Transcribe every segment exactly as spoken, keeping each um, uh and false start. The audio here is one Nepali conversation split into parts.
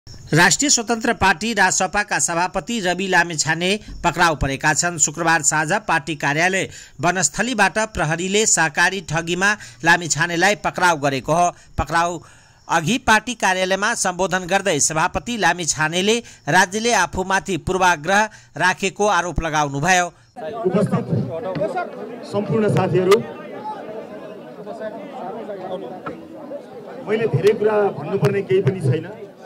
राष्ट्रिय स्वतन्त्र पार्टी रासपाका सभापति रवि लामिछाने पक्राउ परेका छन्। शुक्रबार साँझ पार्टी कार्यालय वनस्थलीबाट प्रहरीले सहकारी ठगीमा लामिछानेलाई पक्राउ गरेको हो। पक्राउ अघि पार्टी कार्यालयमा सम्बोधन गर्दै सभापति लामिछानेले राज्यले आफूमाथि पूर्वाग्रह राखेको आरोप लगाउनुभयो। उपस्थित सम्पूर्ण साथीहरू, मैले धेरै कुरा भन्नुपर्ने केही पनि छैन।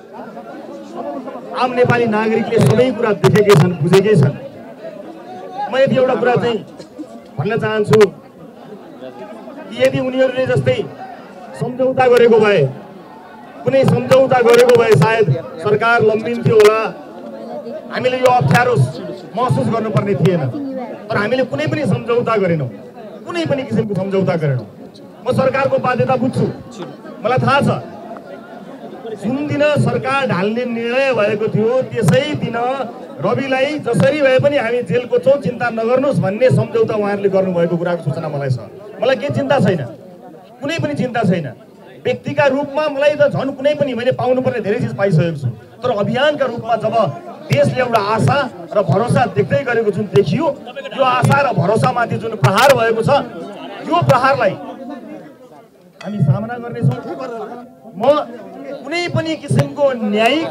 आम नेपाली नागरिकले सबै कुरा देखेकै छन्, बुझेकै छन्। म यदि एउटा कुरा चाहिँ भन्न चाहन्छु कि यदि उनीहरूले जस्तै सम्झौता गरेको भए, कुनै सम्झौता गरेको भए सायद सरकार लम्बिन्थ्यो होला, हामीले यो अप्ठ्यारो महसुस गर्नुपर्ने थिएन। तर हामीले कुनै पनि सम्झौता गरेनौँ, कुनै पनि किसिमको सम्झौता गरेनौँ। म सरकारको बाध्यता बुझ्छु, मलाई थाहा छ। जुन दिन सरकार ढाल्ने निर्णय भएको थियो त्यसै दिन रविलाई जसरी भए पनि हामी जेलको छौँ, चिन्ता नगर्नुहोस् भन्ने सम्झौता उहाँहरूले गर्नुभएको कुराको सूचना मलाई छ। मलाई केही चिन्ता छैन, कुनै पनि चिन्ता छैन। व्यक्तिका रूपमा मलाई त झन् कुनै पनि मैले पाउनुपर्ने धेरै चिज पाइसकेको छु। तर अभियानका रूपमा जब देशले एउटा आशा र भरोसा देख्दै गरेको जुन देखियो, यो आशा र भरोसामाथि जुन प्रहार भएको छ, यो प्रहारलाई हामी सामना गर्नेछौँ। म कुनै पनि किसिमको न्यायिक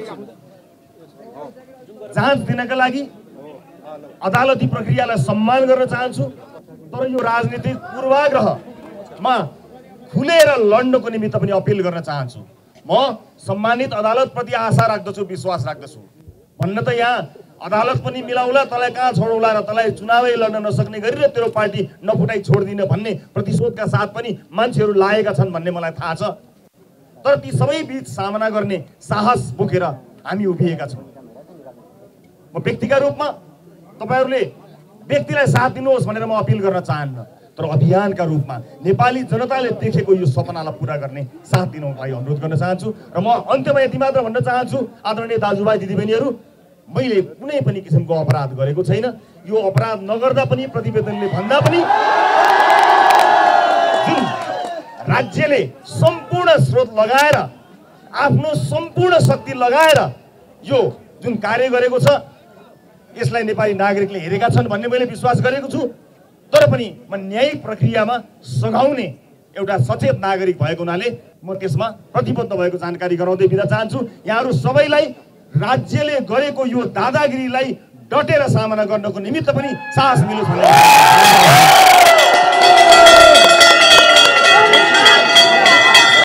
जाँच दिनका लागि अदालती प्रक्रियालाई सम्मान गर्न चाहन्छु। तर यो राजनीतिक पूर्वाग्रहमा खुलेर लड्नको निमित्त पनि अपिल गर्न चाहन्छु। म सम्मानित अदालतप्रति आशा राख्दछु, विश्वास राख्दछु। भन्न त यहाँ अदालत पनि मिलाउला, तँलाई कहाँ छोडौला र तँलाई चुनावै लड्न नसक्ने गरी र तेरो पार्टी नफुटाइ छोडिदिन भन्ने प्रतिशोधका साथ पनि मान्छेहरू लागेका छन् भन्ने मलाई थाहा छ। तर ती सबै बीच सामना गर्ने साहस बोकेर हामी उभिएका छौँ। म व्यक्तिका रूपमा तपाईँहरूले व्यक्तिलाई साथ दिनुहोस् भनेर म अपिल गर्न चाहन्न, तर अभियानका रूपमा नेपाली जनताले देखेको यो सपनालाई पुरा गर्ने साथ दिनको लागि अनुरोध गर्न चाहन्छु। र म अन्त्यमा यति मात्र भन्न चाहन्छु, आदरणीय दाजुभाइ दिदीबहिनीहरू, मैले कुनै पनि किसिमको अपराध गरेको छैन। यो अपराध नगर्दा पनि प्रतिवेदनले भन्दा पनि जुन राज्यले सम्पूर्ण स्रोत लगाएर, आफ्नो सम्पूर्ण शक्ति लगाएर यो जुन कार्य गरेको छ, यसलाई नेपाली नागरिकले हेरेका छन् भन्ने मैले विश्वास गरेको छु। तर पनि म न्यायिक प्रक्रियामा सघाउने एउटा सचेत नागरिक भएको हुनाले म त्यसमा प्रतिबद्ध भएको जानकारी गराउँदै बिदा चाहन्छु। यहाँहरू सबैलाई राज्यले गरेको यो दादागिरीलाई डटेर सामना गर्नको निमित्त पनि साहस मिलोस् भनेर